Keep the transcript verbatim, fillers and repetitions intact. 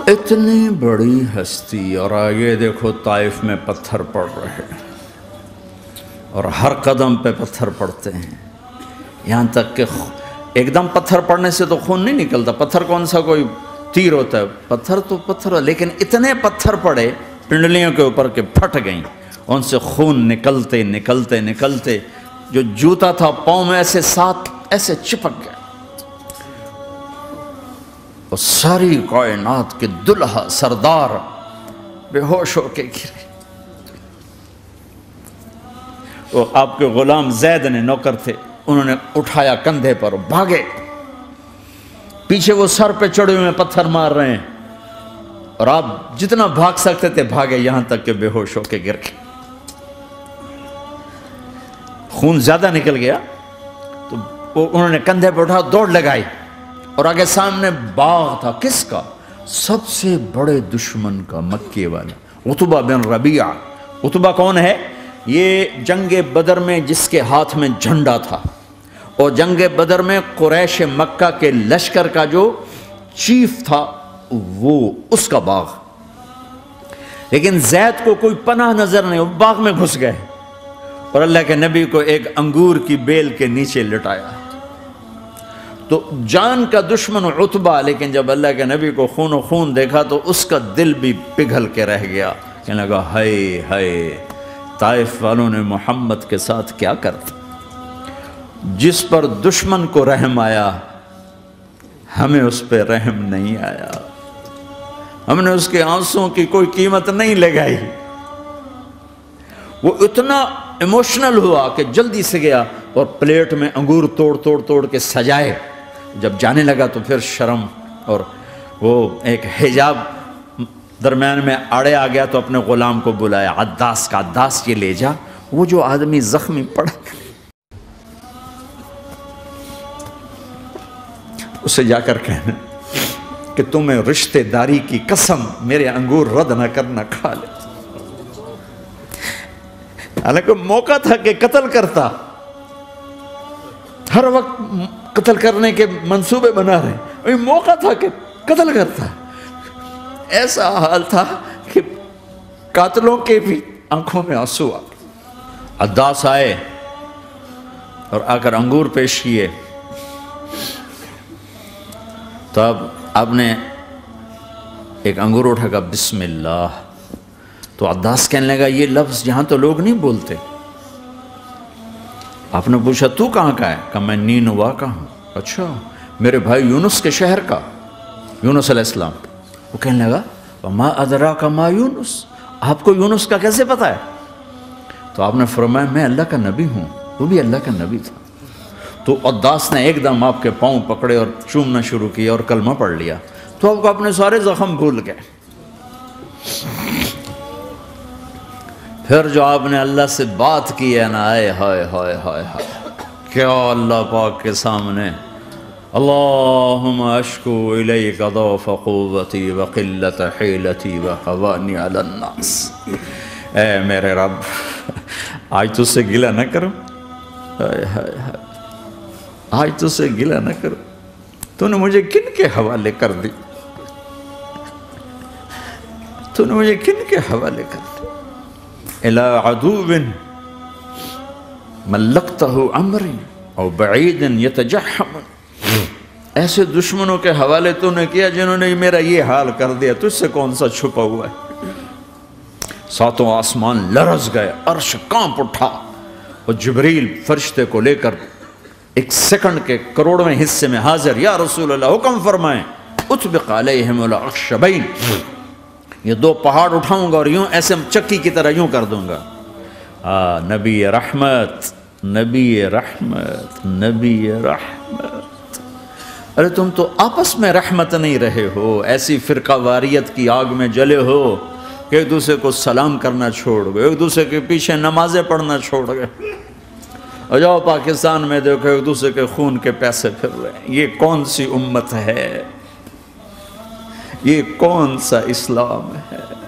اتنی بڑی ہستی، اور آگے دیکھو طائف میں پتھر پڑ رہے ہیں اور ہر قدم پہ پتھر پڑتے ہیں، یہاں تک کہ ایک دم پتھر پڑنے سے تو خون نہیں نکلتا، پتھر کون سا کوئی تیر ہوتا ہے، پتھر تو پتھر، لیکن اتنے پتھر پڑے پنڈلیوں کے اوپر کہ پھٹ گئیں، ان سے خون نکلتے نکلتے نکلتے جو جوتا تھا پاؤں میں ایسے ساتھ ایسے چپک گیا، اور ساری کائنات کے دلہا سردار بے ہوش ہو کے گرے۔ وہ آپ کے غلام زید نے نوکر تھے، انہوں نے اٹھایا کندھے پر، بھاگے، پیچھے وہ سر پہ چڑھے ہوئے پتھر مار رہے ہیں، اور آپ جتنا بھاگ سکتے تھے بھاگے، یہاں تک کہ بے ہوش ہو کے گر گئے۔ خون زیادہ نکل گیا تو وہ انہوں نے کندھے پہ اٹھا دوڑ لگائی، اور آگے سامنے باغ تھا، کس کا؟ سب سے بڑے دشمن کا، مکے والا عتبہ بن ربیعہ۔ عتبہ کون ہے؟ یہ جنگ بدر میں جس کے ہاتھ میں جھنڈا تھا، اور جنگ بدر میں قریش مکہ کے لشکر کا جو چیف تھا وہ اس کا باغ، لیکن زید کو کوئی پناہ نظر نہیں، وہ باغ میں گھس گئے اور اللہ کے نبی کو ایک انگور کی بیل کے نیچے لٹایا۔ تو جان کا دشمن عتبہ، لیکن جب اللہ کے نبی کو خون و خون دیکھا تو اس کا دل بھی پگھل کے رہ گیا، کہنے لگا ہائے ہائے، طائف والوں نے محمد کے ساتھ کیا کرتا۔ جس پر دشمن کو رحم آیا، ہمیں اس پہ رحم نہیں آیا، ہم نے اس کے آنسوں کی کوئی قیمت نہیں لگائی۔ وہ اتنا ایموشنل ہوا کہ جلدی سے گیا اور پلیٹ میں انگور توڑ توڑ توڑ کے سجائے۔ جب جانے لگا تو پھر شرم اور وہ ایک حجاب درمیان میں آڑے آ گیا، تو اپنے غلام کو بلایا، عداس کا، عداس یہ لے جا وہ جو آدمی زخمی پڑا، اسے جا کر کہنا کہ تمہیں رشتے داری کی قسم میرے انگور رد نہ کرنا، کھا لے۔ حالانکہ موقع تھا کہ قتل کرتا، ہر وقت قتل کرنے کے منصوبے بنا رہے، موقع تھا کہ قتل کرتا۔ ایسا حال تھا کہ قاتلوں کے بھی آنکھوں میں آنسو آ گئے۔ عداس آئے اور آ کر انگور پیش کیے، تو اب آپ نے ایک انگور اٹھا کر بسم اللہ، تو عداس کہنے لگا یہ لفظ یہاں تو لوگ نہیں بولتے۔ آپ نے پوچھا تو کہاں کا ہے؟ کہا میں نینوا کا ہوں۔ اچھا، میرے بھائی یونس کے شہر کا، یونس علیہ السلام۔ وہ کہنے لگا وما ادراک ما یونس، آپ کو یونس کا کیسے پتا ہے؟ تو آپ نے فرمایا میں اللہ کا نبی ہوں، وہ بھی اللہ کا نبی تھا۔ تو عداس نے ایک دم آپ کے پاؤں پکڑے اور چومنا شروع کیا اور کلمہ پڑھ لیا، تو آپ کو اپنے سارے زخم بھول گئے۔ پھر جو آپ نے اللہ سے بات کی ہے نا، آئے ہائے ہائے ہائے ہائے، کیا اللہ پاک کے سامنے اللہم اشکو الیک ضعف قوتی وقلت حیلتی وحوانی علی الناس، اے میرے رب آج تجھ سے گلہ نہ کروں، ہائے ہائے ہائے، آج تجھ سے گلہ نہ کروں، تو نے مجھے کن کے حوالے کر دی، تو نے مجھے کن کے حوالے کر دی، الی عدو ملکتہ امری او بعید یتجحم، ایسے دشمنوں کے حوالے تو نے کیا جنہوں نے میرا یہ حال کر دیا، تجھ سے کون سا چھپا ہوا ہے۔ ساتوں آسمان لرز گئے، عرش کانپ اٹھا، اور جبریل فرشتے کو لے کر ایک سیکنڈ کے کروڑویں حصے میں حاضر، یا رسول اللہ حکم فرمائیں اطبق علیہم الاخشبین، یہ دو پہاڑ اٹھاؤں گا اور یوں ایسے چکی کی طرح یوں کر دوں گا۔ آ نبی رحمت، نبی رحمت، نبی رحمت۔ ارے تم تو آپس میں رحمت نہیں رہے ہو، ایسی فرقہ واریت کی آگ میں جلے ہو کہ ایک دوسرے کو سلام کرنا چھوڑ گئے، ایک دوسرے کے پیچھے نمازیں پڑھنا چھوڑ گئے، اور جاؤ پاکستان میں دیکھو ایک دوسرے کے خون کے پیسے پھر رہے ہیں۔ یہ کون سی امت ہے؟ یہ کون سا اسلام ہے؟